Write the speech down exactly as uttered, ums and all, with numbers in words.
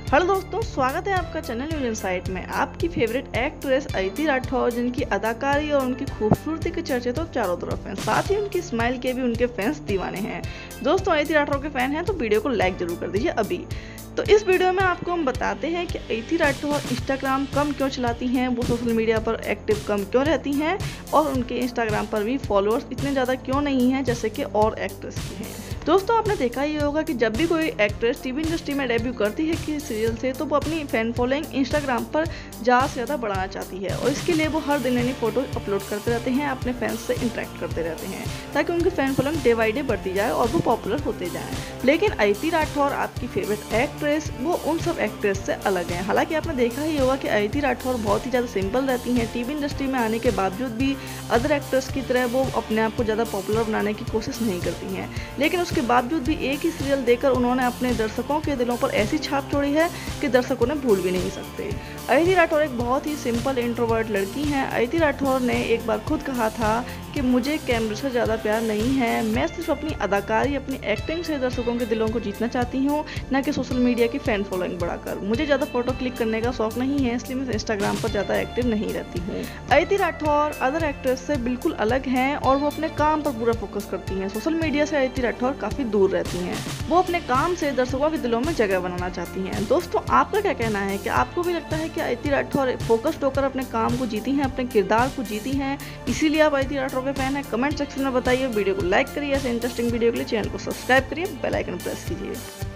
Hello दोस्तों, स्वागत है आपका चैनल न्यूज इनसाइट में। आपकी फेवरेट एक्ट्रेस अदिति राठौर, जिनकी अदाकारी और उनकी खूबसूरती के चर्चे तो चारों तरफ हैं, साथ ही उनकी स्माइल के भी उनके फैंस दीवाने हैं। दोस्तों, अदिति राठौर के फैन हैं तो वीडियो को लाइक जरूर कर दीजिए अभी। तो इस वीडियो में आपको हम बताते हैं कि अदिति राठौर इंस्टाग्राम कम क्यों चलाती हैं, वो सोशल मीडिया पर एक्टिव कम क्यों रहती हैं और उनके इंस्टाग्राम पर भी फॉलोअर्स इतने ज़्यादा क्यों नहीं हैं जैसे कि और एक्ट्रेस की हैं। दोस्तों, आपने देखा ही होगा कि जब भी कोई एक्ट्रेस टीवी इंडस्ट्री में डेब्यू करती है किसी सीरियल से, तो वो अपनी फैन फॉलोइंग इंस्टाग्राम पर ज़्यादा से ज़्यादा बढ़ाना चाहती है और इसके लिए वो हर दिन नई फोटो अपलोड करते रहते हैं, अपने फैंस से इंटरेक्ट करते रहते हैं ताकि उनकी fan following day by day बढ़ती जाए और वो पॉपुलर होते जाएं। लेकिन अदिति राठौर, आपकी फेवरेट एक्ट्रेस, वो उन सब एक्ट्रेस से अलग हैं। हालांकि आपने देखा ही होगा कि अदिति राठौर बहुत ही ज़्यादा सिंपल रहती हैं। टीवी इंडस्ट्री में आने के बावजूद भी अदर एक्ट्रेस की तरह वो अपने आप को ज़्यादा पॉपुलर बनाने की कोशिश नहीं करती हैं, लेकिन उसके बावजूद भी एक ही सीरियल देकर उन्होंने अपने दर्शकों के दिलों पर ऐसी छाप छोड़ी है कि दर्शक उन्हें भूल भी नहीं सकते। अदिति राठौर एक बहुत ही सिंपल इंट्रोवर्ट लड़की हैं। अदिति राठौर ने एक बार खुद कहा था कि मुझे कैमरे से ज़्यादा प्यार नहीं है, मैं सिर्फ अपनी अदाकारी, अपनी एक्टिंग से दर्शकों के दिलों को जीतना चाहती हूँ, न कि सोशल मीडिया की फ़ैन फॉलोइंग बढ़ाकर। मुझे ज़्यादा फोटो क्लिक करने का शौक नहीं है, इसलिए मैं इंस्टाग्राम पर ज़्यादा एक्टिव नहीं रहती हूँ। अदिति राठौर अदर एक्ट्रेस से बिल्कुल अलग हैं और वो अपने काम पर पूरा फोकस करती हैं। सोशल मीडिया से अदिति राठौर काफ़ी दूर रहती हैं। वो अपने काम से दर्शकों के दिलों में जगह बनाना चाहती हैं। दोस्तों, आपका क्या कहना है कि आपको भी लगता है कि अदिति राठौर फोकस्ड होकर अपने काम को जीती हैं, अपने किरदार को जीती हैं, इसीलिए आप अदिति राठौर के फैन हैं? कमेंट सेक्शन में बताइए। वीडियो को लाइक करिए, ऐसे इंटरेस्टिंग वीडियो के लिए चैनल को सब्सक्राइब करिए, बेल आइकन प्रेस कीजिए।